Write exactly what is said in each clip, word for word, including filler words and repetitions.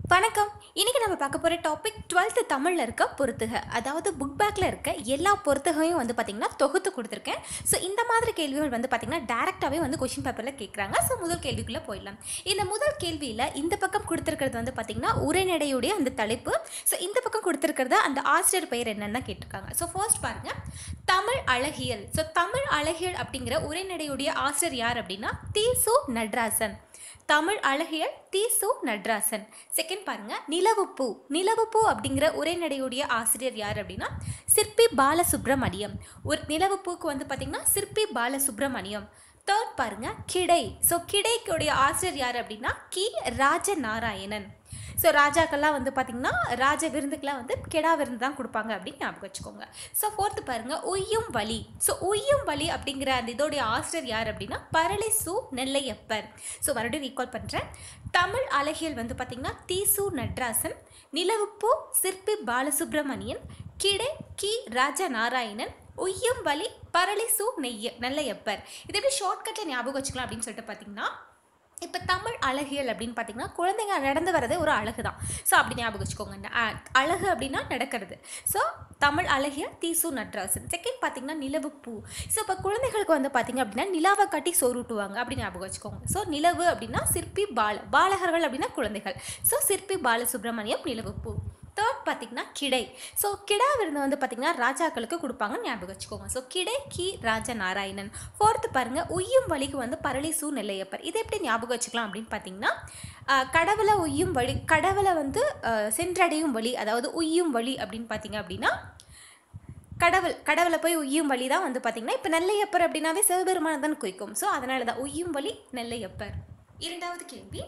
வணக்கம். இன்னைக்கு நம்ம பார்க்க போற டாபிக் டுவெல்த் தமிழ்ல இருக்க பொறுத்துக. அதாவது புக் பேக்ல இருக்க எல்லா பொறுத்துகையும் வந்து பார்த்தீங்கன்னா தொகுத்து கொடுத்துருக்கேன். ஸோ இந்த மாதிரி கேள்விகள் வந்து பார்த்தீங்கன்னா டைரக்டாவே வந்து கொஸ்டின் பேப்பர்ல கேட்குறாங்க. ஸோ முதல் கேள்விக்குள்ள போயிடலாம். இந்த முதல் கேள்வியில இந்த பக்கம் கொடுத்துருக்கிறது வந்து பார்த்தீங்கன்னா உரைநடையுடைய அந்த தலைப்பு. ஸோ இந்த பக்கம் கொடுத்துருக்கிறது அந்த ஆசிரியர் பெயர் என்னன்னு கேட்டிருக்காங்க. ஸோ ஃபர்ஸ்ட் பாருங்க, தமிழ் அழகியல். ஸோ தமிழ் அழகியல் அப்படிங்கிற உரைநடையுடைய ஆசிரியர் யார் அப்படின்னா தி.சு. நடராசன். தமிழ் அழகியல் தி.சு. நடராசன். செகண்ட் பாருங்க, நிலவுப்பூ. நிலவுப்பூ அப்படிங்கிற உரைநடையுடைய ஆசிரியர் யார் அப்படின்னா சிற்பி பாலசுப்ரமணியம். ஒரு நிலவுப்பூக்கு வந்து பார்த்தீங்கன்னா சிற்பி பாலசுப்ரமணியம். தேர்ட் பாருங்க, கிடை. ஸோ கிடைக்குடைய ஆசிரியர் யார் அப்படின்னா கி ராஜநாராயணன். ஸோ ராஜாக்கள்லாம் வந்து பார்த்திங்கன்னா ராஜ விருந்துக்கெலாம் வந்து கெடா விருந்து தான் கொடுப்பாங்க அப்படின்னு ஞாபகம் வச்சுக்கோங்க. ஸோ ஃபோர்த்து பாருங்கள், உய்யும் வழி. ஸோ உய்யும் வழி அப்படிங்கிற அந்த இதோடைய ஆசிரியர் யார் அப்படின்னா பரளிசு நெல்லையப்பர். ஸோ மறுபடியும் ரீகால் பண்ணுறேன். தமிழ் அழகியல் வந்து பார்த்திங்கன்னா தி.சு. நடராசன். நிலவுப்பூ சிற்பி பாலசுப்ரமணியன். கிடை கி ராஜநாராயணன். உய்யும் வழி பரளிசு நெய்ய நெல்லையப்பர். இது எப்படி ஷார்ட்கட்டில் ஞாபகம் வச்சுக்கலாம் அப்படின்னு சொல்லிட்டு பார்த்தீங்கன்னா, இப்போ தமிழ் அழகியல் அப்படின்னு பார்த்தீங்கன்னா குழந்தைங்க நடந்து வரதே ஒரு அழகு தான். ஸோ அப்படி ஞாபகம் வச்சுக்கோங்க. அழகு அப்படின்னா நடக்கிறது. ஸோ தமிழ் அழகியல் தி.சு. நடராசன். செகண்ட் பார்த்தீங்கன்னா நிலவுப்பூ. ஸோ இப்போ குழந்தைகளுக்கு வந்து பார்த்தீங்க அப்படின்னா நிலாவை கட்டி சோறுட்டுவாங்க அப்படி ஞாபகம் வச்சுக்கோங்க. ஸோ நிலவு அப்படின்னா சிற்பி பால பாலகர்கள் அப்படின்னா குழந்தைகள். ஸோ சிற்பி பாலசுப்ரமணியம் நிலவுப்பூ. தேர்ட் பார்த்திங்கன்னா கிடை. ஸோ கிடா விருந்து வந்து பார்த்திங்கன்னா ராஜாக்களுக்கு கொடுப்பாங்கன்னு ஞாபகம் வச்சுக்கோங்க. ஸோ கிடை கி ராஜநாராயணன். ஃபோர்த்து பாருங்கள், உய்யும் வழிக்கு வந்து பரளிசு நெல்லையப்பர். இதை எப்படி ஞாபகம் வச்சுக்கலாம் அப்படின்னு பார்த்தீங்கன்னா, கடவுளை உய்யும் வழி, கடவுளை வந்து சென்றடையும் வழி, அதாவது உய்யும் வழி அப்படின்னு பார்த்தீங்க அப்படின்னா கடவுள் கடவுளை போய் உய்யும் வழி தான் வந்து பார்த்திங்கன்னா இப்போ நெல்லையப்பர் அப்படின்னாவே சிவபெருமானை தான் குறிக்கும். ஸோ அதனால தான் உய்யும் வழி நெல்லையப்பர். இரண்டாவது கேள்வி,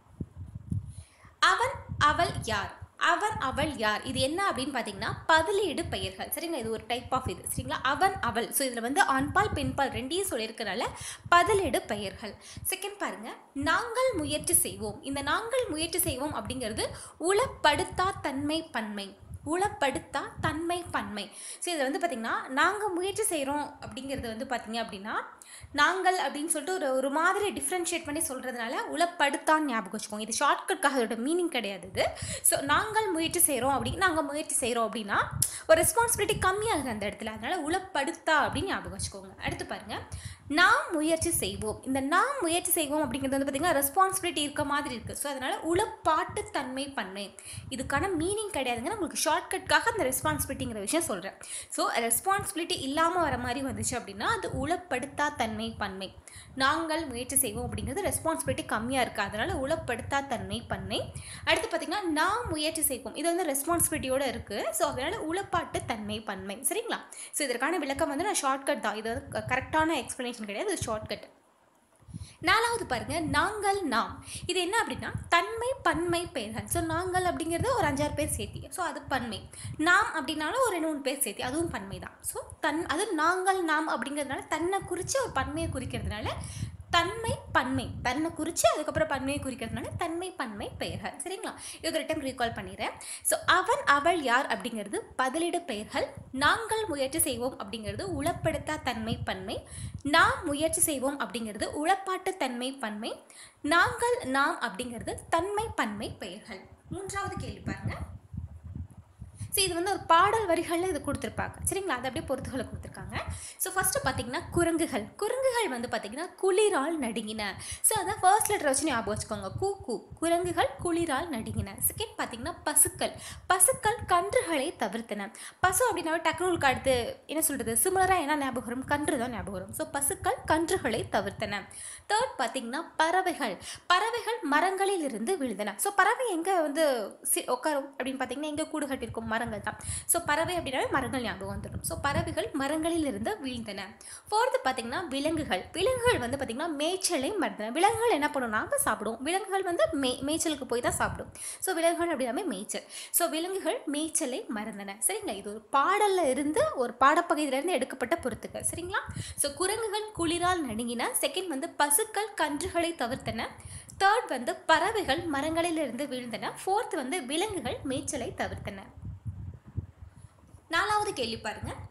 அவன் அவள் யார்? அவன் அவள் யார்? இது என்ன அப்படின்னு பார்த்தீங்கன்னா பதிலீடு பெயர்கள். சரிங்களா, இது ஒரு டைப் ஆஃப் இது. சரிங்களா, அவன் அவள். ஸோ இதில் வந்து ஆண்பால் பெண்பால் ரெண்டையும் சொல்லியிருக்கிறனால பதிலீடு பெயர்கள். செகண்ட் பாருங்க, நாங்கள் முயற்சி செய்வோம். இந்த நாங்கள் முயற்சி செய்வோம் அப்படிங்கிறது உளப்படுத்தா தன்மை பன்மை. உளப்படுத்தா தன்மை பன்மை. ஸோ இதில் வந்து பார்த்திங்கன்னா நாங்கள் முயற்சி செய்கிறோம் அப்படிங்கிறது வந்து பார்த்திங்க அப்படின்னா நாங்கள் அப்படின்னு சொல்லிட்டு ஒரு ஒரு மாதிரி டிஃப்ரென்ஷியேட் பண்ணி சொல்கிறதுனால உளப்படுத்தான்னு ஞாபகம் வச்சுக்கோங்க. இது ஷார்ட்கட்காக அதோட மீனிங் கிடையாது இது. ஸோ நாங்கள் முயற்சி செய்கிறோம் அப்படின்னு நாங்கள் முயற்சி செய்கிறோம் அப்படின்னா ஒரு ரெஸ்பான்சிபிலிட்டி கம்மியாகுது அந்த இடத்துல. அதனால் உளப்படுத்தா அப்படின்னு ஞாபகம் வச்சுக்கோங்க. அடுத்து பாருங்கள், நாம் முயற்சி செய்வோம். இந்த நாம் முயற்சி செய்வோம் அப்படிங்கிறது வந்து பார்த்திங்கன்னா ரெஸ்பான்சிபிலிட்டி இருக்க மாதிரி இருக்குது. ஸோ அதனால் உளப்பாட்டு தன்மை பன்மை. இதுக்கான மீனிங் கிடையாதுங்க. உங்களுக்கு ஷார்ட்கட்காக அந்த ரெஸ்பான்சிபிலிட்டிங்கிற விஷயம் சொல்கிறேன். ஸோ ரெஸ்பான்சிபிலிட்டி இல்லாமல் வர மாதிரி வந்துச்சு அப்படின்னா அது உளப்படுத்தா தன்மை பன்மை. நாங்கள் முயற்சி செய்வோம் அப்படிங்கிறது ரெஸ்பான்சிபிலிட்டி கம்மியாக இருக்குது. அதனால் உளப்படுத்தா தன்மை பன்மை. அடுத்து பார்த்திங்கன்னா நாம் முயற்சி செய்வோம். இது வந்து ரெஸ்பான்சிபிலிட்டியோடு இருக்குது. ஸோ அதனால் உளப்பாட்டு தன்மை பன்மை. சரிங்களா, ஸோ இதற்கான விளக்கம் வந்து நான் ஷார்ட்கட் தான். இது வந்து கரெக்டான எக்ஸ்ப்ளனேஷன் கிடையாது, இது ஷார்ட்கட். நாலாவது பாருங்க, நாங்கள் நாம். இது என்ன அப்படின்னா தன்மை பன்மை பெயர்கள். ஸோ நாங்கள் அப்படிங்கிறது ஒரு அஞ்சாறு பேர் சேர்த்தி, ஸோ அது பன்மை. நாம் அப்படின்னாலும் ஒரு ரெண்டு மூணு பேர் சேர்த்தி, அதுவும் பன்மை தான். ஸோ தன் அது நாங்கள் நாம் அப்படிங்கிறதுனால தன்னை குறித்து ஒரு பன்மையை குறிக்கிறதுனால தன்மை பன்மை. தன்னை குறித்து அதுக்கப்புறம் பன்மையை குறிக்கிறதுனால தன்மை பன்மை பெயர்கள். சரிங்களா, இது ஒரு டைம் ரீகால் பண்ணிடுறேன். ஸோ அவன் அவள் யார் அப்படிங்கிறது பதிலிடு பெயர்கள். நாங்கள் முயற்சி செய்வோம் அப்படிங்கிறது உளப்படுத்தா தன்மை பன்மை. நாம் முயற்சி செய்வோம் அப்படிங்கிறது உளப்பாட்டு தன்மை பன்மை. நாங்கள் நாம் அப்படிங்கிறது தன்மை பன்மை பெயர்கள். மூன்றாவது கேள்வி பாருங்க. ஸோ இது வந்து ஒரு பாடல் வரிகளில் இது கொடுத்துருப்பாங்க. சரிங்களா, அது அப்படியே பொறுத்துகளை கொடுத்துருக்காங்க. ஸோ ஃபஸ்ட்டு பார்த்தீங்கன்னா குரங்குகள். குரங்குகள் வந்து பார்த்திங்கன்னா குளிரால் நடுங்கின. ஸோ அதான் ஃபர்ஸ்ட் லெட்டர் வச்சு ஞாபகம் வச்சுக்கோங்க, கூ கூ. குரங்குகள் குளிரால் நடுங்கின. செகண்ட் பார்த்தீங்கன்னா பசுக்கள். பசுக்கள் கன்றுகளை தவிர்த்தன. பசு அப்படின்னா டக்குனு அடுத்து என்ன சொல்கிறது சிமிலராக என்ன ஞாபகம் வரும்? கன்று தான் ஞாபகம் வரும். ஸோ பசுக்கள் கன்றுகளை தவிர்த்தன. தேர்ட் பார்த்தீங்கன்னா பறவைகள். பறவைகள் மரங்களில் இருந்து விழுந்தன. ஸோ பறவை எங்கே வந்து சி உட்காரும் அப்படின்னு பார்த்தீங்கன்னா எங்கே கூடு கட்டியிருக்கும்? மரங்கள் தான். ஸோ பறவை அப்படின்னாவே மரங்கள் ஞாபகம் வந்துடும். ஸோ பறவைகள் மரங்களில் இருந்து வீழ்ந்தன. ஃபோர்த்து பார்த்தீங்கன்னா விலங்குகள். விலங்குகள் வந்து பார்த்தீங்கன்னா மேய்ச்சலை மறந்தன. விலங்குகள் என்ன பண்ணும்? நாம சாப்பிடுவோம். விலங்குகள் வந்து மே மேய்ச்சலுக்கு போய் தான் சாப்பிடும். ஸோ விலங்குகள் அப்படின்னாவே மேய்ச்சல். ஸோ விலங்குகள் மேய்ச்சலை மறந்தன. சரிங்களா, இது ஒரு பாடலில் இருந்து ஒரு பாடப்பகுதியிலிருந்து எடுக்கப்பட்ட பொறுத்துக்கள். சரிங்களா, ஸோ குரங்குகள் குளிரால் நடுங்கின. செகண்ட் வந்து பசுக்கள் கன்றுகளை தவிர்த்தன. தேர்ட் வந்து பறவைகள் மரங்களில் இருந்து வீழ்ந்தன. ஃபோர்த் வந்து விலங்குகள் மேய்ச்சலை தவிர்த்தன. நாலாவது கேள்வி பாருங்க,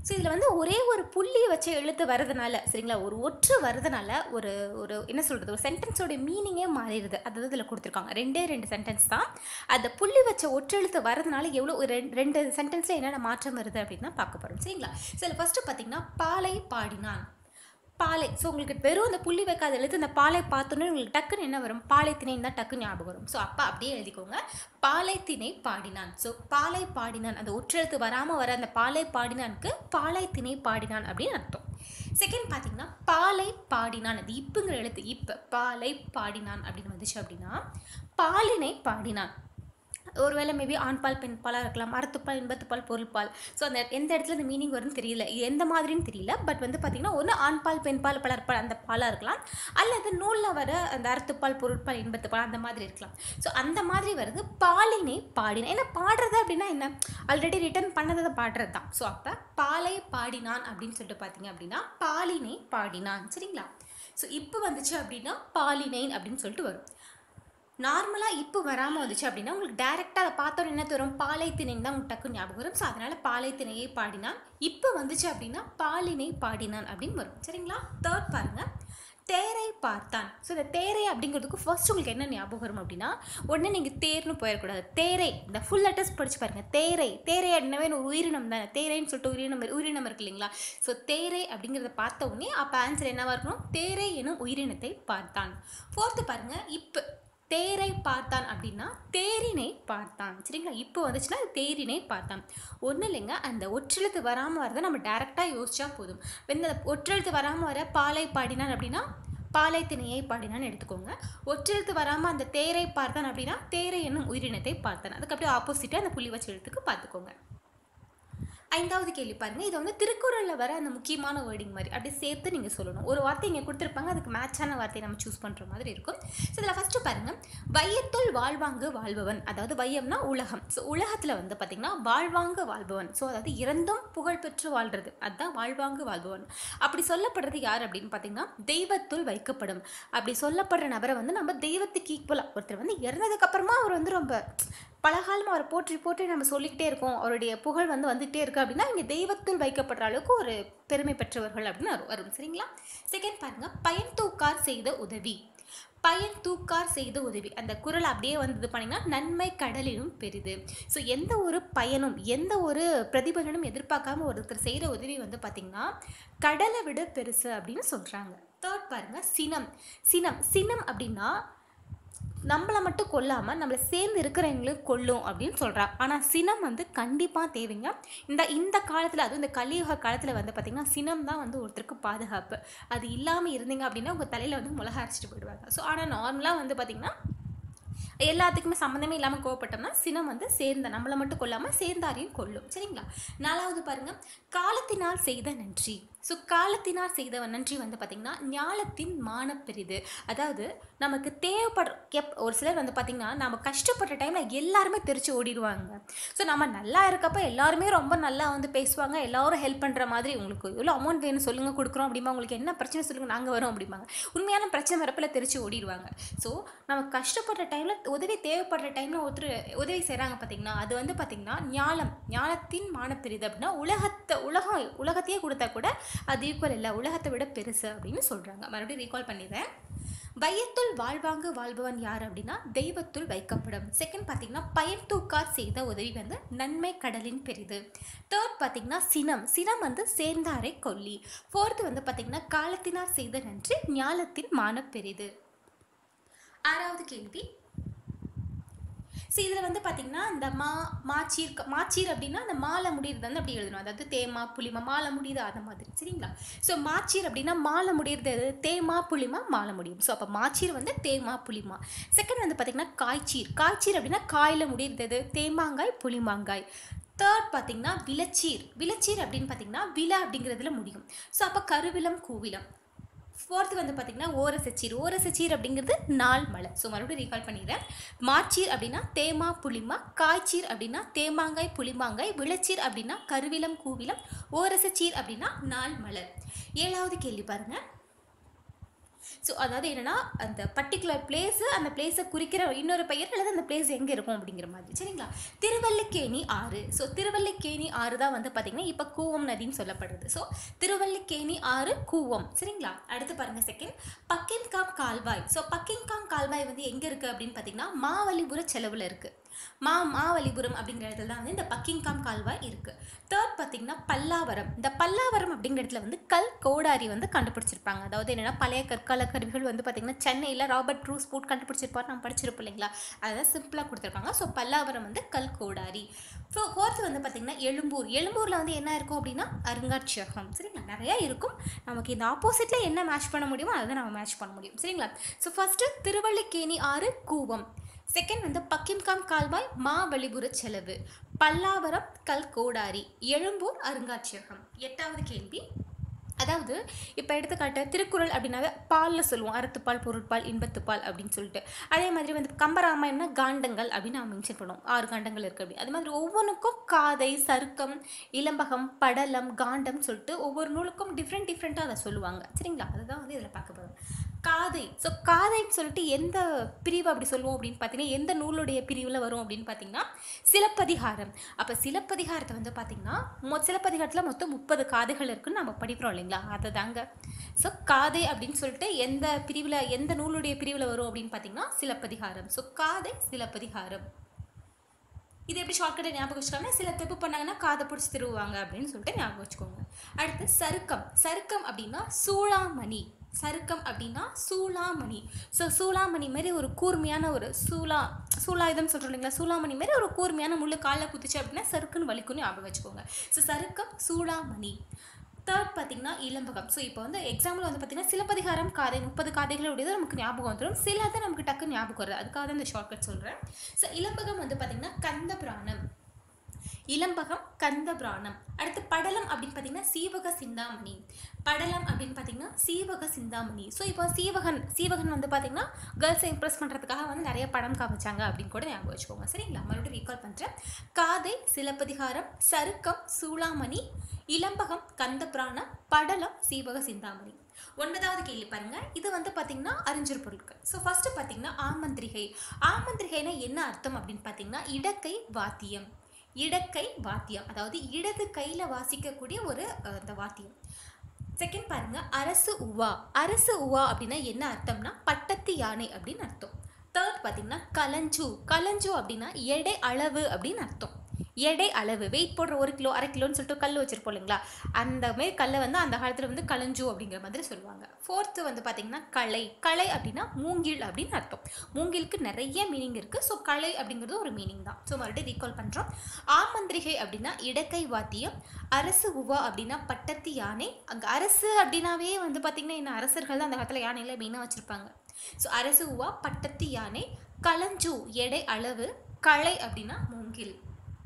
ஸோ இதில் வந்து ஒரே ஒரு புள்ளி வச்சு எழுத்து வரதுனால சரிங்களா, ஒரு ஒற்று வரதுனால ஒரு ஒரு என்ன சொல்கிறது, ஒரு சென்டென்ஸோட மீனிங்கே மாறிடுது. அதாவது இதில் கொடுத்துருக்காங்க ரெண்டே ரெண்டு சென்டென்ஸ் தான். அந்த புள்ளி வச்ச ஒற்று எழுத்து வரதுனால எவ்வளோ ஒரு ரெண்டு ரெண்டு சென்டென்ஸில் என்னென்ன மாற்றம் வருது அப்படின்னு தான் பார்க்க போகிறோம் சரிங்களா. ஸோ இதில் ஃபஸ்ட்டு பார்த்தீங்கன்னா பாலை பாடினான். பாலை, ஸோ உங்களுக்கு வெறும் அந்த புள்ளி வைக்காத எழுத்து அந்த பாலை பார்த்தோன்னே உங்களுக்கு டக்குன்னு என்ன வரும், பாலை திணைன்னு தான் டக்குன்னு ஞாபகம் வரும். ஸோ அப்போ அப்படியே எழுதிக்கோங்க, பாலை திணை பாடினான். ஸோ பாலை பாடினான், அந்த ஒற்றெழுத்து வராமல் வர அந்த பாலை பாடினானுக்கு பாலை திணை பாடினான் அப்படின்னு அர்த்தம். செகண்ட் பார்த்தீங்கன்னா பாலை பாடினான், அது இப்புங்கிற எழுத்து இப்போ பாலை பாடினான் அப்படின்னு வந்துச்சு அப்படின்னா பாலினை பாடினான். ஒருவேளை மேபி ஆண்பால் பெண்பாலாக இருக்கலாம், அறத்துப்பால் இன்பத்துப்பால் பொருள்பால். ஸோ அந்த எந்த இடத்துல அந்த மீனிங் வரும்னு தெரியல, எந்த மாதிரின்னு தெரியல. பட் வந்து பார்த்திங்கன்னா ஒன்று ஆண்பால் பெண்பால் பலர்பால் அந்த பாலாக இருக்கலாம், அல்லது நூலில் வர அந்த அறத்துப்பால் பொருட்பால் இன்பத்துப்பால் அந்த மாதிரி இருக்கலாம். ஸோ அந்த மாதிரி வருது பாலினை பாடினான். ஏன்னா பாடுறது அப்படின்னா என்ன, ஆல்ரெடி ரிட்டர்ன் பண்ணதை பாடுறது தான். ஸோ அப்போ பாலை பாடினான் அப்படின்னு சொல்லிட்டு பார்த்தீங்க அப்படின்னா பாலினை பாடினான் சரிங்களா. ஸோ இப்போ வந்துச்சு அப்படின்னா பாலினை அப்படின்னு சொல்லிட்டு வரும். நார்மலாக இப்போ வராமல் வந்துச்சு அப்படின்னா உங்களுக்கு டேரெக்டாக அதை பார்த்தோன்னு என்ன தரும், பாலை திணைன்னு தான் உங்களுக்கு டக்குன்னு ஞாபகம் வரும். ஸோ அதனால் பாலை திணையை பாடினான். இப்போ வந்துச்சு அப்படின்னா பாலினை பாடினான் அப்படின்னு வரும் சரிங்களா. தேர்ட் பாருங்கள், தேரை பார்த்தான். ஸோ இந்த தேரை அப்படிங்கிறதுக்கு ஃபர்ஸ்ட் உங்களுக்கு என்ன ஞாபகம் வரும் அப்படின்னா, உடனே நீங்கள் தேர்னு போயிடக்கூடாது, தேரை இந்த ஃபுல் லெட்டர்ஸ் படித்து பாருங்கள். தேரை தேரை அப்படின்னாவே ஒரு உயிரினம் தானே, தேரைன்னு சொல்லிட்டு உயிரினம் உயிரினம் இருக்கு இல்லைங்களா. ஸோ தேரை அப்படிங்கிறத பார்த்த உடனே அப்போ ஆன்சர் என்னவாக இருக்கணும், தேரை எனும் உயிரினத்தை பார்த்தான். ஃபோர்த்து பாருங்கள், இப்போ தேரை பார்த்தான் அப்படின்னா தேரினை பார்த்தான் சரிங்களா. இப்போ வந்துச்சுன்னா தேரினை பார்த்தான். ஒன்றும் இல்லைங்க, அந்த ஒற்றெழுத்து வராமல் வரதை நம்ம டேரெக்டாக யோசிச்சா போதும். இந்த ஒற்றெழுத்து வராமல் வர பாலை பாடினான் அப்படின்னா பாலை திணையை பாடினான்னு எடுத்துக்கோங்க. ஒற்றெழுத்து வராமல் அந்த தேரை பார்த்தான் அப்படின்னா தேரை என்னும் உயிரினத்தை பார்த்தான். அதுக்கு அப்படியே ஆப்போசிட்டாக அந்த புள்ளி வச்ச எழுத்துக்கு பார்த்துக்கோங்க. ஐந்தாவது கேள்வி பாருங்கள், இதை வந்து திருக்குறளில் வர அந்த முக்கியமான வேர்டிங் மாதிரி அப்படி சேர்த்து நீங்கள் சொல்லணும். ஒரு வார்த்தை இங்கே கொடுத்துருப்பாங்க, அதுக்கு மேட்சான வார்த்தையை நம்ம சூஸ் பண்ணுற மாதிரி இருக்கும். ஸோ இதில் ஃபஸ்ட்டு பாருங்கள், வையத்துள் வாழ்வாங்கு வாழ்பவன். அதாவது வையம்னா உலகம். ஸோ உலகத்தில் வந்து பார்த்திங்கன்னா வாழ்வாங்கு வாழ்பவன், ஸோ அதாவது இறந்தும் புகழ் பெற்று வாழ்கிறது, அதுதான் வாழ்வாங்கு வாழ்பவன். அப்படி சொல்லப்படுறது யார் அப்படின்னு பார்த்தீங்கன்னா தெய்வத்துள் வைக்கப்படும். அப்படி சொல்லப்படுற நபரை வந்து நம்ம தெய்வத்துக்கு ஈக்குவலாக, ஒருத்தர் வந்து இறந்ததுக்கப்புறமா அவர் வந்து ரொம்ப பலகாலமாக அவரை போற்றி போற்றி நம்ம சொல்லிக்கிட்டே இருக்கோம், அவருடைய புகழ் வந்து வந்துகிட்டே இருக்குது அப்படின்னா இங்கே தெய்வத்துள் வைக்கப்படுற அளவுக்கு ஒரு பெருமை பெற்றவர்கள் அப்படின்னு வரும் சரிங்களா. செகண்ட் பாருங்கள், பயன் தூக்கார் செய்த உதவி. பயன் தூக்கார் செய்த உதவி, அந்த குறள் அப்படியே வந்து பண்ணிங்கன்னா நன்மை கடலிலும் பெரிது. ஸோ எந்த ஒரு பயனும் எந்த ஒரு பிரதிபலனும் எதிர்பார்க்காம ஒருத்தர் செய்கிற உதவி வந்து பார்த்திங்கன்னா கடலை விட பெருசு அப்படின்னு சொல்கிறாங்க. தேர்ட் பாருங்கள், சினம். சினம் சினம் அப்படின்னா நம்மளை மட்டும் கொல்லாமல் நம்மளை சேர்ந்து இருக்கிறவங்களுக்கு கொல்லும் அப்படின்னு சொல்கிறா. ஆனால் சினம் வந்து கண்டிப்பாக தேவைங்க. இந்த இந்த காலத்தில், அதுவும் இந்த கலியுக காலத்தில் வந்து பார்த்திங்கன்னா சினம் தான் வந்து ஒருத்தருக்கு பாதுகாப்பு. அது இல்லாமல் இருந்தீங்க அப்படின்னா உங்கள் தலையில் வந்து மிளகா அரைச்சிட்டு போயிடுவாங்க. ஸோ ஆனால் நார்மலாக வந்து பார்த்திங்கன்னா எல்லாத்துக்குமே சம்மந்தமே இல்லாமல் கோவப்பட்டோம்னா சினம் வந்து சேர்ந்த நம்மளை மட்டும் கொல்லாமல் சேர்ந்தாரையும் கொல்லும் சரிங்களா. நாலாவது பாருங்கள், காலத்தினால் செய்த நன்றி. ஸோ காலத்தினால் செய்த நன்றி வந்து பார்த்திங்கன்னா ஞாலத்தின் மானப்பெரிது. அதாவது நமக்கு தேவைப்படுற எப் ஒரு சிலர் வந்து பார்த்திங்கன்னா நம்ம கஷ்டப்படுற டைமில் எல்லாருமே தெரிச்சு ஓடிடுவாங்க. ஸோ நம்ம நல்லா இருக்கப்போ எல்லாருமே ரொம்ப நல்லா வந்து பேசுவாங்க, எல்லோரும் ஹெல்ப் பண்ணுற மாதிரி, உங்களுக்கு எவ்வளோ அமௌண்ட் வேணும் சொல்லுங்கள் கொடுக்குறோம் அப்படிமா, உங்களுக்கு என்ன பிரச்சனை சொல்லுங்கள் நாங்கள் வரோம் அப்படிம்பாங்க. உண்மையான பிரச்சனை வரப்பில் தெரிச்சு ஓடிடுவாங்க. ஸோ நம்ம கஷ்டப்படுற டைமில் உதவி தேவைப்படுற டைமில் ஒருத்தர் உதவி செய்கிறாங்க பார்த்திங்கன்னா அது வந்து பார்த்திங்கன்னா ஞாலம் ஞாலத்தின் மானப்பெரிது அப்படின்னா உலகத்தை உலகம் உலகத்தையே கொடுத்தா கூட அது ஈக்குவல் இல்லை, உலகத்தை விட பெருசு அப்படின்னு சொல்கிறாங்க. மறுபடியும் ரீகால் பண்ணிடுறேன். வையத்துள் வாழ்வாங்கு வாழ்பவன் யார் அப்படின்னா தெய்வத்துள் வைக்கப்படும். செகண்ட் பார்த்தீங்கன்னா பயன் தூக்கார் செய்த உதவி வந்து நன்மை கடலின் பெரிது. தேர்ட் பார்த்தீங்கன்னா சினம். சினம் வந்து சேர்ந்தாரை கொல்லி. ஃபோர்த்து வந்து பார்த்தீங்கன்னா காலத்தினார் செய்த நன்றி ஞாலத்தின் மான பெரிது. ஆறாவது கேள்வி, ஸோ இதில் வந்து பார்த்திங்கன்னா இந்த மா மாச்சீர் மாச்சீர் அப்படின்னா அந்த மாலை முடிகிறது வந்து அப்படி எழுதணும். அதாவது தேமா புளிமா மாலை முடியுது அந்த மாதிரி சரிங்களா. ஸோ மாச்சீர் அப்படின்னா மாலை முடிகிறது தேமா புளிமா மாலை முடியும். ஸோ அப்போ மாச்சீர் வந்து தேமா புளிமா. செகண்ட் வந்து பார்த்திங்கன்னா காய்ச்சீர். காய்ச்சீர் அப்படின்னா காயில் முடிகிறது தேமாங்காய் புளிமாங்காய். தேர்ட் பார்த்திங்கன்னா விளச்சீர். விளச்சீர் அப்படின்னு பார்த்திங்கன்னா விழா அப்படிங்கிறதுல முடியும். ஸோ அப்போ கருவிலம் கூவிலம். ஃபோர்த்து வந்து பார்த்திங்கன்னா ஓரசச்சீர். ஓரசச்சீர் அப்படிங்கிறது நாள் மலை. ஸோ மறுபடியும் ரீகால் பண்ணிடுறேன். மாச்சீர் அப்படின்னா தேமா புளிமா, காய்ச்சீர் அப்படின்னா தேமாங்காய் புளிமாங்காய், விளச்சீர் அப்படின்னா கருவிலம் கூவிலம், ஓரசச்சீர் அப்படின்னா நாள் மலர். ஏழாவது கேள்வி பாருங்கள், ஸோ அதாவது என்னன்னா அந்த பர்டிகுலர் பிளேஸு அந்த பிளேஸை குறிக்கிற இன்னொரு பெயர் அல்லது அந்த பிளேஸ் எங்கே இருக்கும் அப்படிங்கிற மாதிரி சரிங்களா. திருவல்லிக்கேணி ஆறு. ஸோ திருவல்லிக்கேணி ஆறு தான் வந்து பார்த்தீங்கன்னா இப்போ கூவம் நதின்னு சொல்லப்படுது. ஸோ திருவல்லிக்கேணி ஆறு கூவம் சரிங்களா. அடுத்து பாருங்க செகண்ட் பக்கின்காம் கால்வாய். ஸோ பக்கின்காம் கால்வாய் வந்து எங்கே இருக்குது அப்படின்னு பார்த்தீங்கன்னா மாவலிபுர செலவில் இருக்குது. மா மாவலிபுரம் அப்படிங்கிற இடத்துல தான் வந்து இந்த பக்கின்காம் கால்வாய் இருக்குது. தேர்ட் பார்த்தீங்கன்னா பல்லாவரம். இந்த பல்லாவரம் அப்படிங்கிற இடத்துல வந்து கல் கோடாரி வந்து கண்டுபிடிச்சிருப்பாங்க. அதாவது என்னென்னா பழைய கற்கால கருவிகள் வந்து பார்த்திங்கன்னா சென்னையில் ராபர்ட் ட்ரூஸ் போட் கண்டுபிடிச்சிருப்பார், நம்ம படிச்சிருப்போம் இல்லைங்களா. அதான் சிம்பிளாக கொடுத்துருக்காங்க. ஸோ பல்லாவரம் வந்து கல் கோடாரி. ஸோ ஃபோர்த்து வந்து பார்த்திங்கன்னா எழும்பூர். எழும்பூரில் வந்து என்ன இருக்கும் அப்படின்னா அருங்காட்சியகம் சரிங்களா. நிறையா இருக்கும், நமக்கு இந்த ஆப்போசிட்டில் என்ன மேட்ச் பண்ண முடியுமோ அதை நம்ம மேட்ச் பண்ண முடியும் சரிங்களா. ஸோ ஃபஸ்ட்டு திருவல்லிக்கேணி ஆறு கூவம், செகண்ட் வந்து பக்கின்காம் கால்வாய் மாவலிபுர செலவு, பல்லாவரம் கல் கோடாரி, எழும்பூர் அருங்காட்சியகம். எட்டாவது கேள்வி, அதாவது இப்போ எடுத்துக்காட்டு திருக்குறள் அப்படின்னாவே பாலில் சொல்லுவோம், அறத்துப்பால் பொருட்பால் இன்பத்துப்பால் அப்படின்னு சொல்லிட்டு. அதே மாதிரி வந்து கம்பராமாயணம்னா காண்டங்கள் அப்படின்னு நம்ம மென்ஷன் பண்ணுவோம், ஆறு காண்டங்கள் இருக்குது அப்படி. அது மாதிரி ஒவ்வொன்றுக்கும் காதை சருக்கம் இலம்பகம் படலம் காண்டம் சொல்லிட்டு ஒவ்வொரு நூலுக்கும் டிஃப்ரெண்ட் டிஃப்ரெண்ட்டாக அதை சொல்லுவாங்க சரிங்களா. அதுதான் வந்து இதில் பார்க்க போகிறோம். காதை. ஸோ காதைன்னு சொல்லிட்டு எந்த பிரிவு அப்படி சொல்லுவோம் அப்படின்னு பார்த்தீங்கன்னா எந்த நூலுடைய பிரிவில் வரும் அப்படின்னு பார்த்தீங்கன்னா சிலப்பதிகாரம். அப்போ சிலப்பதிகாரத்தை வந்து பார்த்தீங்கன்னா மொ சிலப்பதிகாரத்தில் மொத்தம் முப்பது காதைகள் இருக்குன்னு நம்ம படிக்கிறோம் இல்லைங்களா, அதை தாங்க. ஸோ காதை அப்படின்னு சொல்லிட்டு எந்த பிரிவில் எந்த நூலுடைய பிரிவில் வரும் அப்படின்னு பார்த்தீங்கன்னா சிலப்பதிகாரம். ஸோ காதை சிலப்பதிகாரம். இது எப்படி ஷார்ட்கட்டை ஞாபகம் வச்சுக்காங்கன்னா சில தப்பு பண்ணாங்கன்னா காதை பிடிச்சி திருவுவாங்க அப்படின்னு சொல்லிட்டு ஞாபகம் வச்சுக்கோங்க. அடுத்து சருக்கம். சருக்கம் அப்படின்னா சூளாமணி. சருக்கம் அப்படின்னா சூளாமணி. ஸோ சூளாமணி மாரி ஒரு கூர்மையான ஒரு சூளா சூளாயுதம் சொல்கிறோம் இல்லைங்களா, சூளாமணி மாரி ஒரு கூர்மையான முள்ளு காலில் குத்திச்சு அப்படின்னா சருக்குன்னு வலிக்குன்னு ஞாபகம் வச்சுக்கோங்க. ஸோ சருக்கம் சூளாமணி. தேர்ட் பார்த்தீங்கன்னா இலம்பகம். ஸோ இப்போ வந்து எக்ஸாம்பிள் வந்து பார்த்தீங்கன்னா சிலப்பதிகாரம் காதை முப்பது காதைகளுடையது நமக்கு ஞாபகம் வந்துடும், சிலதை நமக்கு டக்கு ஞாபகம் வருது, அதுக்காக தான் இந்த ஷார்ட்கட் சொல்கிறேன். ஸோ இலம்பகம் வந்து பார்த்தீங்கன்னா கந்த புராணம். இலம்பகம் கந்த புராணம். அடுத்து படலம் அப்படின்னு பார்த்தீங்கன்னா சீவக சிந்தாமணி. படலம் அப்படின்னு பார்த்தீங்கன்னா சீவக சிந்தாமணி. ஸோ இப்போ சீவகன் சீவகன் வந்து பார்த்தீங்கன்னா கேர்ள்ஸை இம்ப்ரெஸ் பண்ணுறதுக்காக வந்து நிறைய படம் காமிச்சாங்க அப்படின்னு கூட ஞாபகம் வச்சுக்கோங்க சரிங்களா. மறுபடியும் ரீகால் பண்ணுறேன். காதை சிலப்பதிகாரம், சருக்கம் சூளாமணி, இலம்பகம் கந்த புராணம், படலம் சீவக சிந்தாமணி. ஒன்பதாவது கேள்வி பாருங்க, இது வந்து பார்த்தீங்கன்னா அறிஞர் பொருட்கள். ஸோ ஃபர்ஸ்ட் பார்த்தீங்கன்னா ஆமந்திரிகை. ஆமந்திரிகைனா என்ன அர்த்தம் அப்படின்னு பார்த்தீங்கன்னா இடக்கை வாத்தியம். இடக்கை வாத்தியம் அதாவது இடது கையில் வாசிக்கக்கூடிய ஒரு அந்த வாத்தியம். செகண்ட் பாருங்க அரசு உவா. அரசு உவா அப்படின்னா என்ன அர்த்தம்னா பட்டத்து யானை அப்படின்னு அர்த்தம். தேர்ட் பார்த்தீங்கன்னா கலஞ்சு. கலஞ்சு அப்படின்னா எடை அளவு அப்படின்னு அர்த்தம். எடை அளவு வெயிட் போடுற ஒரு கிலோ அரை கிலோன்னு சொல்லிட்டு கல் வச்சுருப்போம் இல்லைங்களா, அந்த மாரி கல்லை வந்து அந்த காலத்தில் வந்து கலஞ்சு அப்படிங்கிற மாதிரி சொல்லுவாங்க. ஃபோர்த்து வந்து பார்த்திங்கன்னா களை. களை அப்படின்னா மூங்கில் அப்படின்னு அர்த்தம். மூங்கிலுக்கு நிறைய மீனிங் இருக்குது. ஸோ களை அப்படிங்கிறது ஒரு மீனிங் தான். ஸோ மறுபடியும் ரீகால் பண்ணுறோம். ஆமந்திரிகை அப்படின்னா இடக்கை வாத்தியம். அரசு உவா அப்படின்னா பட்டத்து யானை. அங்கே அரசு அப்படின்னாவே வந்து பார்த்திங்கன்னா என்ன அரசர்கள் தான் அந்த காலத்தில் யானையில் மெயினாக வச்சுருப்பாங்க. ஸோ அரசு உவா பட்டத்து யானை. கலஞ்சு எடை அளவு. களை அப்படின்னா மூங்கில்.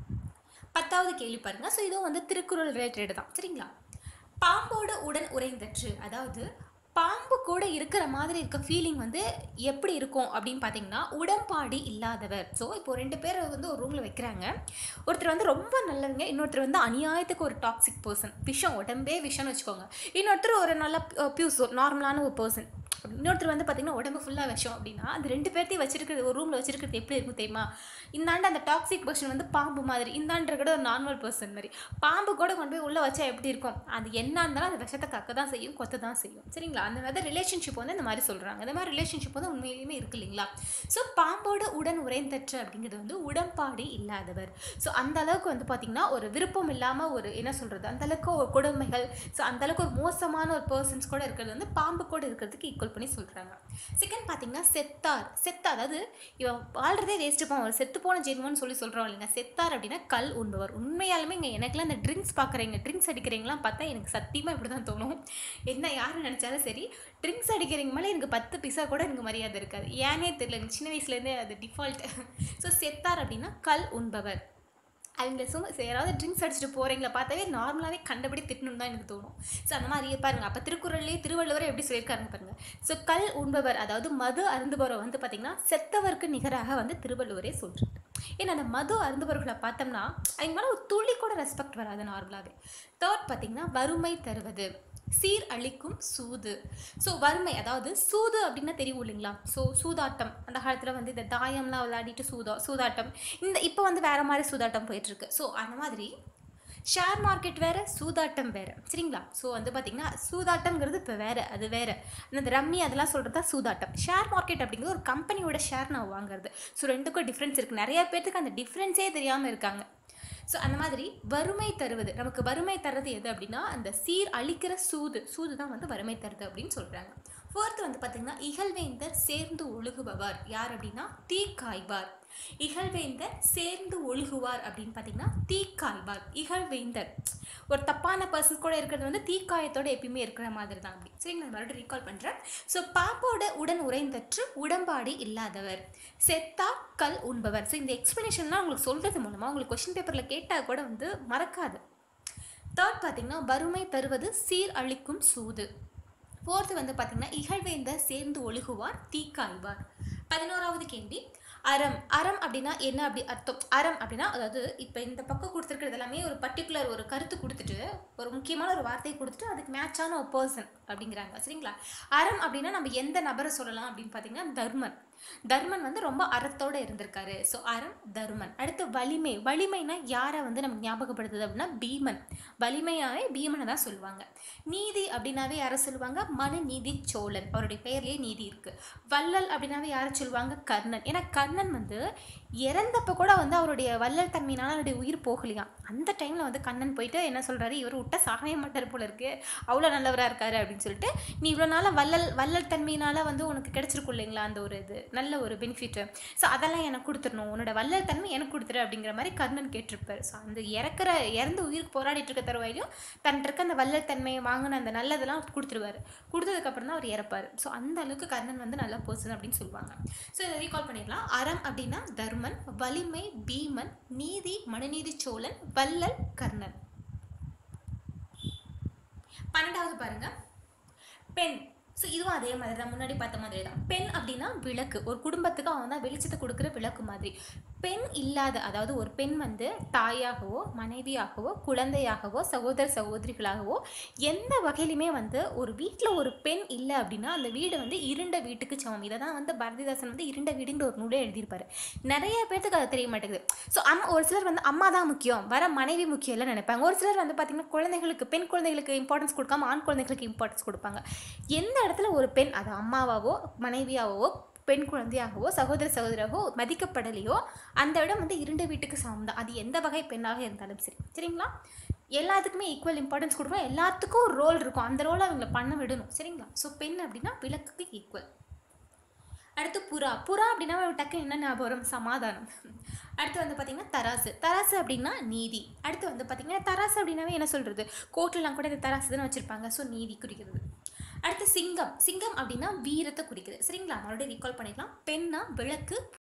பத்தாவது கேள்வி பாருங்க. ஸோ இதுவும் வந்து திருக்குறள் ரிலேட்டட் தான் சரிங்களா. பாம்போடு உடன் உறைந்தற்று. அதாவது பாம்பு கூட இருக்கிற மாதிரி இருக்க ஃபீலிங் வந்து எப்படி இருக்கும் அப்படின்னு பார்த்தீங்கன்னா உடன்பாடு இல்லாதவர். ஸோ இப்போ ரெண்டு பேர் வந்து ஒரு ரூமில் வைக்கிறாங்க. ஒருத்தர் வந்து ரொம்ப நல்லவங்க, இன்னொருத்தர் வந்து அநியாயத்துக்கு ஒரு டாக்ஸிக் பர்சன், விஷம் உடம்பே விஷம்னு வச்சுக்கோங்க. இன்னொருத்தர் ஒரு நல்ல பியூஸ் நார்மலான ஒரு பர்சன். இன்னொருத்தர் வந்து பார்த்திங்கன்னா உடம்பு ஃபுல்லாக விஷம் அப்படின்னா அந்த ரெண்டு பேர்த்தையும் வச்சிருக்கிறது ஒரு ரூமில் வச்சிருக்கிறது எப்படி இருக்கும் தெரியுமா. இந்தாண்டு அந்த டாக்ஸிக் பர்சன் வந்து பாம்பு மாதிரி, இந்தாண்ட கூட ஒரு நார்மல் பர்சன் மாதிரி. பாம்பு கூட கொண்டு போய் உள்ளே வச்சா எப்படி இருக்கும், அது என்ன இருந்தாலும் அந்த விஷத்தை கக்க தான் செய்யும், கொத்த தான் செய்யும் சரிங்களா. அந்த மாதிரி ரிலேஷன்ஷிப் வந்து இந்த மாதிரி சொல்கிறாங்க. இந்த மாதிரி ரிலேஷன்ஷிப் வந்து உண்மையிலுமே இருக்குது இல்லைங்களா. ஸோ பாம்போடு உடன் உறைந்தற்று அப்படிங்கிறது வந்து உடன்பாடு இல்லாதவர். ஸோ அந்த அளவுக்கு வந்து பார்த்திங்கன்னா ஒரு விருப்பம் இல்லாமல் ஒரு என்ன சொல்கிறது அந்தளவுக்கு ஒரு கொடுமைகள், ஸோ அந்தளவுக்கு ஒரு மோசமான ஒரு பர்சன்ஸ் கூட இருக்கிறது வந்து பாம்பு கூட இருக்கிறதுக்கு ஈக்குவல் பண்ணி சொல்கிறாங்க. செகண்ட் பார்த்தீங்கன்னா செத்தார். செத்தார் அதாவது இவன் வாழ்றதே வேஸ்ட்டு போவான், ஒரு செத்து போன ஜென்மன்னு சொல்லி சொல்கிறோம் இல்லைங்க. செத்தார் அப்படின்னா கல் உண்பவர். உண்மையாலுமே இங்கே எனக்குலாம் இந்த ட்ரிங்க்ஸ் பார்க்குறீங்க ட்ரிங்க்ஸ் அடிக்கிறீங்களாம் பார்த்தா எனக்கு சத்தியமாக இப்படி தான் தோணும். என்ன யார் நினச்சாலும் சரி, ட்ரிங்க்ஸ் அடிக்கிறீங்க மேலே எனக்கு பத்து பைசா கூட எனக்கு மரியாதை இருக்காது. ஏனே தெரியல, எனக்கு சின்ன வயசுலேருந்தே அது டிஃபால்ட். ஸோ செத்தார் அப்படின்னா கல் உண்பவர். அவங்கள சும்மா யாராவது ட்ரிங்க்ஸ் அடிச்சுட்டு போகிறீங்களா பார்த்தாவே நார்மலாகவே கண்டபடி திட்டணும்னு தான் எனக்கு தோணும். ஸோ அந்த மாதிரி பாருங்கள். அப்போ திருக்குறள்லேயே திருவள்ளுவர் எப்படி சொல்லியிருக்காருன்னு பாருங்கள். ஸோ கல் உண்பவர் அதாவது மது அருந்துபவரை வந்து பார்த்திங்கன்னா செத்தவருக்கு நிகராக வந்து திருவள்ளுவரே சொல்கிறார். ஏன்னா அந்த மது அருந்துபவர்களை பார்த்தோம்னா அவங்க மேலே ஒரு துளி கூட ரெஸ்பெக்ட் வராது நார்மலாகவே. தேர்ட் பார்த்தீங்கன்னா வறுமை தருவது, சீர் அழிக்கும் சூது. ஸோ வறுமை, அதாவது சூது அப்படின்னா தெரியும் இல்லைங்களா? ஸோ சூதாட்டம் அந்த காலத்தில் வந்து இந்த தாயம்லாம் விளையாடிட்டு சூதா சூதாட்டம் இந்த இப்போ வந்து வேறு மாதிரி சூதாட்டம் போயிட்டுருக்கு. ஸோ அந்த மாதிரி ஷேர் மார்க்கெட் வேறு, சூதாட்டம் வேறு, சரிங்களா? ஸோ வந்து பார்த்திங்கன்னா சூதாட்டம்ங்கிறது இப்போ வேறு, அது வேறு. இந்த ரம்மி அதெல்லாம் சொல்கிறது தான் சூதாட்டம். ஷேர் மார்க்கெட் அப்படிங்கிறது ஒரு கம்பெனியோட ஷேர் நான் வாங்குறது. ஸோ ரெண்டுக்கும் டிஃப்ரென்ஸ் இருக்குது. நிறைய பேர்த்துக்கு அந்த டிஃப்ரென்ஸே தெரியாமல் இருக்காங்க. ஸோ அந்த மாதிரி வறுமை தருவது, நமக்கு வறுமை தருவது எது அப்படின்னா அந்த சீர் அழிக்கிற சூது, சூது தான் வந்து வறுமை தருது அப்படின்னு சொல்கிறாங்க. ஃபோர்த்து வந்து பார்த்திங்கன்னா இகழ்வேந்தர் சேர்ந்து ஒழுகுபவர் யார் அப்படின்னா தீக்காய்வார். இகழ்வேந்தர் சேர்ந்து ஒழுகுவார் அப்படின்னு பார்த்தீங்கன்னா தீக்காய்வார். இகழ்வேந்தர் ஒரு தப்பான பர்சன் கூட இருக்கிறது வந்து தீக்காயத்தோட எப்பயுமே இருக்கிற மாதிரி தான் அப்படி, சரி நான் மறுபடியும் ரீகால் பண்ணுறேன். ஸோ பாப்போட உடன் உறைந்தற்று உடம்பாடி இல்லாதவர், செத்தா கல் உண்பவர். ஸோ இந்த எக்ஸ்ப்ளனேஷன்லாம் உங்களுக்கு சொல்கிறது மூலமாக உங்களுக்கு கொஸ்டின் பேப்பரில் கேட்டால் கூட வந்து மறக்காது. தேர்ட் பார்த்தீங்கன்னா வறுமை தருவது சீர் அழிக்கும் சூது. ஃபோர்த்து வந்து பார்த்திங்கன்னா இகழ்வேந்தர் சேர்ந்து ஒழுகுவார் தீக்காய்வார். பதினோராவது கேள்வி அறம். அறம் அப்படின்னா என்ன அப்படி அர்த்தம்? அறம் அப்படின்னா அதாவது இப்போ இந்த பக்கம் கொடுத்துருக்கிறது எல்லாமே ஒரு பர்டிகுலர் ஒரு கருத்து கொடுத்துட்டு ஒரு முக்கியமான ஒரு வார்த்தையை கொடுத்துட்டு அதுக்கு மேட்சான ஒரு பர்சன் அப்படிங்கிறாங்க, சரிங்களா? அறம் அப்படின்னா நம்ம எந்த நபரை சொல்லலாம் அப்படின்னு பார்த்தீங்கன்னா தர்மன். தர்மன் வந்து ரொம்ப அறத்தோடு இருந்திருக்காரு. ஸோ அறம் தர்மன். அடுத்து வலிமை. வலிமைனா யாரை வந்து நமக்கு ஞாபகப்படுத்துது அப்படின்னா பீமன். வலிமையாவே பீமனை தான் சொல்லுவாங்க. நீதி அப்படின்னாவே யாரை சொல்லுவாங்க? மனு நீதி சோழன், அவருடைய பெயர்லேயே நீதி இருக்குது. வள்ளல் அப்படின்னாவே யாரை சொல்லுவாங்க? கர்ணன். ஏன்னா கர்ணன் வந்து இறந்தப்போ கூட வந்து அவருடைய வள்ளல் தன்மையினால அவருடைய உயிர் போகலையா. அந்த டைமில் வந்து கண்ணன் போயிட்டு என்ன சொல்கிறாரு, இவர் விட்ட சாகவே மாட்டார் போல இருக்குது, அவ்வளோ நல்லவராக இருக்காரு அப்படின்னு சொல்லிட்டு, நீ இவ்வளோ நாளாக வள்ளல் வள்ளல் தன்மையினால் வந்து உனக்கு கிடச்சிருக்கும் இல்லைங்களா அந்த ஒரு இது நல்ல ஒரு பெனிஃபிட்டு, ஸோ அதெல்லாம் எனக்கு கொடுத்துடணும், உன்னோட வள்ளல் தன்மை எனக்கு கொடுத்துரு அப்படிங்கிற மாதிரி கர்ணன் கேட்டிருப்பார். ஸோ அந்த இறக்குற இறந்து உயிருக்கு போராடிட்டு இருக்க தருவாயிலையும் தன் இருக்க அந்த வள்ளல் தன்மையை வாங்கின அந்த நல்லதெல்லாம் கொடுத்துருவார். கொடுத்ததுக்கப்புறம் தான் அவர் இறப்பார். ஸோ அந்த அளவுக்கு கர்ணன் வந்து நல்ல பர்சன் அப்படின்னு சொல்லுவாங்க. ஸோ இதை ரீகால் பண்ணிடலாம். அறம் அப்படின்னா தர்மன், வலிமை பீமன், நீதி மனுநீதி சோழன், வள்ளல் கர்ணன். பன்னெண்டாவது பாருங்க பெண். ஸோ இதுவும் அதே மாதிரி தான், முன்னாடி பார்த்த மாதிரி தான். பெண் அப்படின்னா விளக்கு, ஒரு குடும்பத்துக்கு அவன் தான் வெளிச்சத்தை கொடுக்குற விளக்கு மாதிரி. பெண் இல்லாத, அதாவது ஒரு பெண் வந்து தாயாகவோ மனைவியாகவோ குழந்தையாகவோ சகோதர சகோதரிகளாகவோ எந்த வகையிலுமே வந்து ஒரு வீட்டில் ஒரு பெண் இல்லை அப்படின்னா அந்த வீடு வந்து இருண்ட வீட்டுக்கு சமம். இதை தான் வந்து பாரதிதாசன் வந்து இருண்ட வீடுன்ற ஒரு நூலே எழுதியிருப்பாரு. நிறைய பேர்த்துக்கு அது தெரிய மாட்டேங்குது. ஸோ அம்மா, ஒரு சிலர் வந்து அம்மா தான் முக்கியம், வர மனைவி முக்கியம் இல்லை நினைப்பாங்க. ஒரு சிலர் வந்து பார்த்திங்கன்னா குழந்தைகளுக்கு, பெண் குழந்தைகளுக்கு இம்பார்ட்டன்ஸ் கொடுக்காம ஆண் குழந்தைகளுக்கு இம்பார்ட்டன்ஸ் கொடுப்பாங்க. எந்த இடத்துல ஒரு பெண், அது அம்மாவாவோ மனைவியாவோ பெண் குழந்தையாகவோ சகோதர சகோதராகவோ மதிக்கப்படலையோ அந்த இடம் வந்து இரண்டு வீட்டுக்கு சமம் தான். அது எந்த வகை பெண்ணாக இருந்தாலும் சரி, சரிங்களா? எல்லாத்துக்குமே ஈக்குவல் இம்பார்ட்டன்ஸ் கொடுக்கணும், எல்லாத்துக்கும் ஒரு ரோல் இருக்கும், அந்த ரோலை அவங்கள பண்ண விடணும், சரிங்களா? ஸோ பெண் அப்படின்னா விளக்குக்கு ஈக்குவல். அடுத்து புறா. புறா அப்படின்னா டக்கு என்ன ஞாபகம் வரும்? சமாதானம். அடுத்து வந்து பார்த்திங்கன்னா தராசு. தராசு அப்படின்னா நீதி. அடுத்து வந்து பார்த்திங்கன்னா தராசு அப்படின்னாவே என்ன சொல்கிறது, கோர்ட்லாம் கூட இந்த தராசு தானே வச்சுருப்பாங்க. ஸோ நீதி குறிக்கிறது. அடுத்து சிங்கம். சிங்கம் அப்படின்னா வீரத்தை குறிக்குது, சரிங்களா? மறுபடியும் ரீகால் பண்ணிடலாம். பெண்ணா விளக்கு,